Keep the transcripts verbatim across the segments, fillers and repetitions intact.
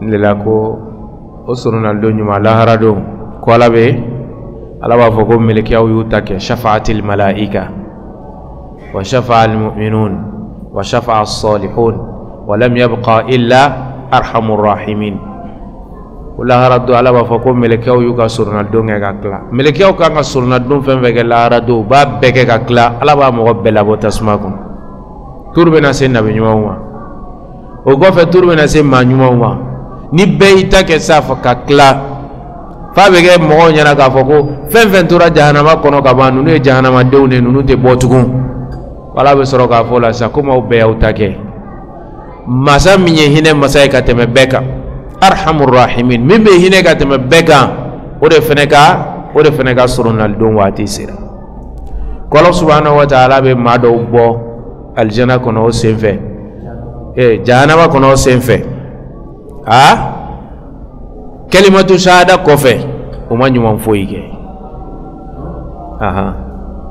nilako o surunal do nyuma lahara do ko alabe alaba foko melekiya yutake shafa'atil malaika wa shafa'al mu'minun wa shafa'a as-salihun wa lam yabqa illa arhamur rahimin lahara do alaba foko melekiya yuka surunal do ngega kla melekiya ka nga surunal do fembe ke lahara do ba beke ka kla alaba mo bela botasma ko turbe na sen nabi nyuma o gofe turbe na sen ma nyuma ni beita ke safa ka kla fa be ge mo nyana ka foko fen fen tura jahannama kono ka banu ne jahannama dewne nunu te botugun wala be soro ka fola sa kuma o be utake masa minye hine masai ka teme beka arhamur rahimin min be hine ka teme beka o de feneka o de feneka surunal don wati sira ko Allah subhanahu wa ta'ala be mado bo aljana kono o senfe e jahannama kono o senfe ah kalimatu shahada kofe uma nyuma mfoike aha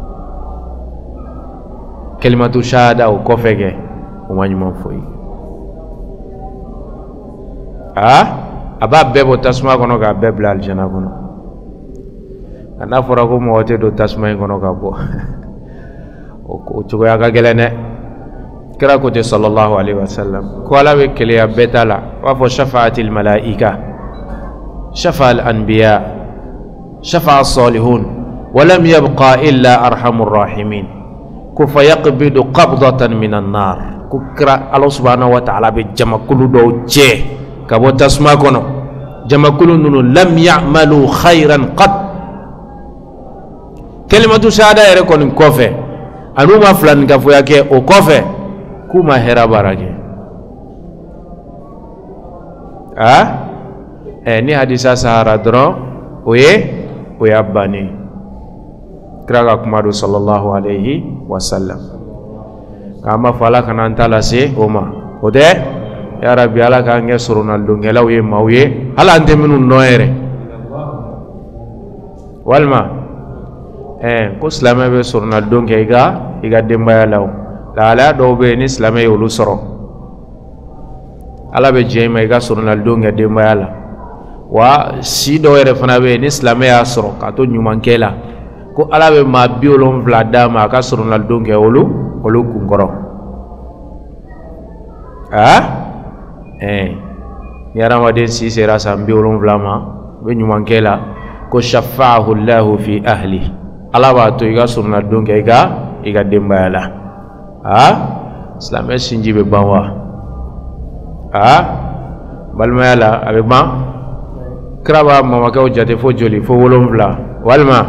kalimatu shahada o kofe ge uma nyuma mfoike ah aba bebo tasma kono ga bebla aljana kono ana fora ko mo wote do tasma kono ga bo o chugo ya ga gelene kira ko te sallallahu alaihi wasallam ko ala be kele ya betala wa fo shafa'atil malaika shafa'al anbiya shafa'a as-salihun wa lam yabqa illa arhamur rahimin ku fayaqbidu qabdatan minan nar ku kira Allah subhanahu wa ta'ala be jamakulu do je kabo tasma kono jamakulu nunu lam ya'malu khairan qad kalimatu shahada yare kono kofe anuma fulan ka fo yake o kofe kuma hera barage ah eh ni hadisa sahara dro oye oya bani kraga kumadu sallallahu alaihi wasallam kama fala kana antala se oma ode ya rabbi ala ka nge surunal do ngelaw ye mawye ala ante minu noere walma eh ko islama be surunal do ngega iga demba law la do be ni islamay yolu soro ala be jeyma ga surunal do ngade mayala wa si do ere fana be ni islamay asoro ka to nyumankela ko ala be ma biolon vlada ma ka surunal do nge olu olu kungoro ah eh yara ma de si sera sam biolon vlama be nyumankela ko shafa'ahu allah fi ahli ala ba to ga surunal do nge ga iga dembayala ah islamé sinji be banwa ah balmayala abe ma kraba mama ka ojate fo joli fo wolomvla walma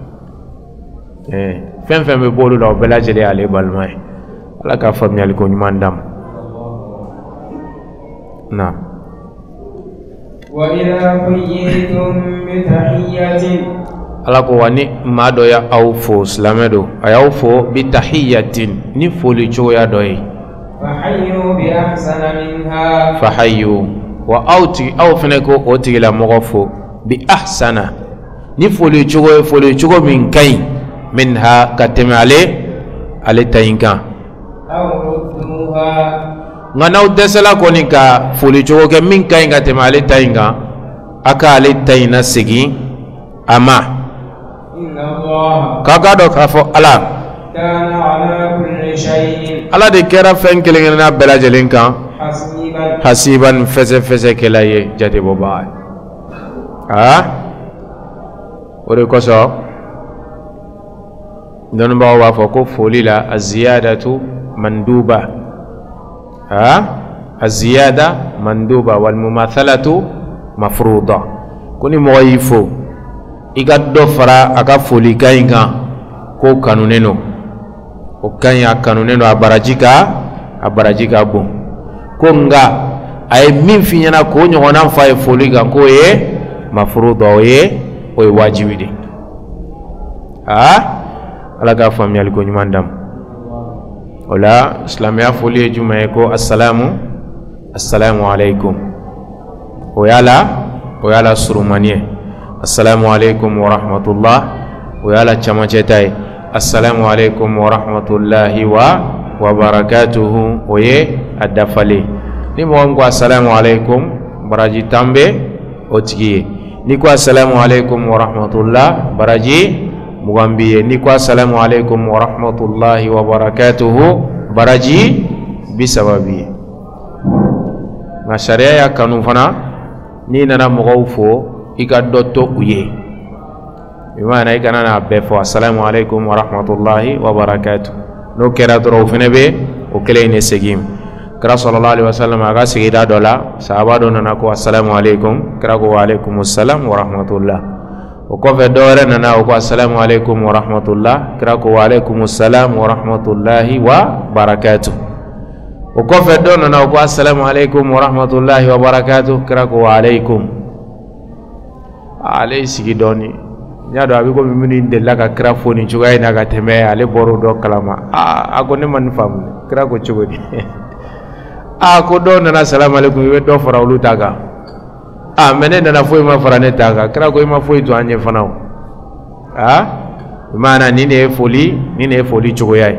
eh fem fem be bolu do bela jeli ale balmay ala ka famiyal ko nyumandam na wa ila qayyitum bi tahiyyatin ala ko wani mado ya awfo slamedo ayawfo bi tahiyatin ni foli choya doy fahayyu bi ahsana minha fahayyu wa auti awfne ko oti la mogofo bi ahsana ni foli chogo foli chogo min kai minha katemale ale tayinka aw rudduha ngana udesala ko ni ka foli chogo ke min kai katemale tayinka aka ale tayina sigi ama kaka do ka fo ala kana ala kulli shay'in ala de kera fen kelen na bela jelen kan hasiban hasiban fese fese kelaye jade bo ba ha ore ko so don ba wa fo ko foli la aziyadatu manduba ha aziyada manduba wal mumathalatu mafruḍa kuni moyifo iga do fara aga foli kainga ko kanuneno o kanya kanuneno abarajika abarajika bo ko nga ay min finyana ko nyona fa e foli ga ko ye mafruḍa ye o wajibi de ah ala ga famiyal ko nyumandam wala islamia foli juma ko assalamu assalamu alaikum o yala o yala surumaniye assalamu alaikum wa rahmatullah wa yala chamachetai assalamu alaikum wa rahmatullahi wa wa barakatuhu oye adafali ni mo ngo assalamu alaikum baraji tambe o tigi ni ko assalamu alaikum wa rahmatullah baraji mugambiye ni ko assalamu alaikum wa rahmatullahi wa barakatuhu baraji bisababi nga sharia ya kanu fana ni nana mogow fo ika dotto uye bimana ika nana befo assalamu alaikum wa rahmatullahi wa barakatuh no kera doro fene be o kele ne segim kra sallallahu alaihi wasallam aga sigida dola sahaba do nana ko assalamu alaikum kra ko wa alaikum assalam wa rahmatullah o ko fe dore nana ko assalamu alaikum wa rahmatullah kra ko wa alaikum assalam wa rahmatullahi wa barakatuh o ko fe do nana ko assalamu alaikum wa rahmatullahi wa barakatuh kra ko wa alaikum alai sigidoni nyado abi ko mimini ndella ka kra foni chugay na ga teme ale boru do kalama a ko ne man fam kra ko chugodi a ko do nana assalamu alaikum we do fara ulu taga a mene nana foi ma fara ne taga kra ko ma foi to anye fanaw a mana ni ne foli ni ne foli chugoyai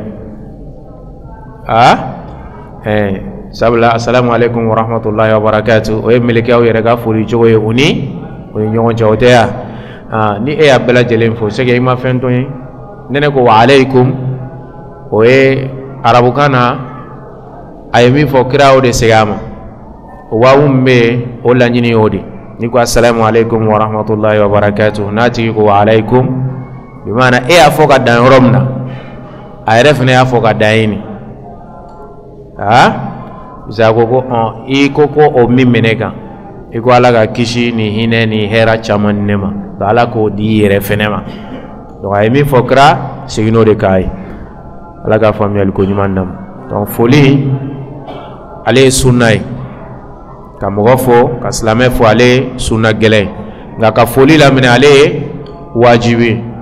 a eh sabla assalamu alaikum wa rahmatullahi wa barakatuh o emileke aw yere ga foli chugoye uni o nyongo chawteya ah ni e abela jelen fo sege ma fento yin nene ko wa alaikum o e arabu kana ayemi fo kirawo de segama o wa umme o la nyini odi ni ko assalamu alaikum wa rahmatullahi wa barakatuh nati ko wa alaikum bi mana e afoka dan romna ay refne afoka daini ha zago ko on i koko o mimeneka iko ala ga kishi ni hine ni hera chaman nema ala ko di yere fenema donc ay mi fokra sigino de kay ala ga famel ko nyumandam donc foli ale sunnay ka mogofo ka islamé fo ale sunna gele nga ka foli la mine ale wajibi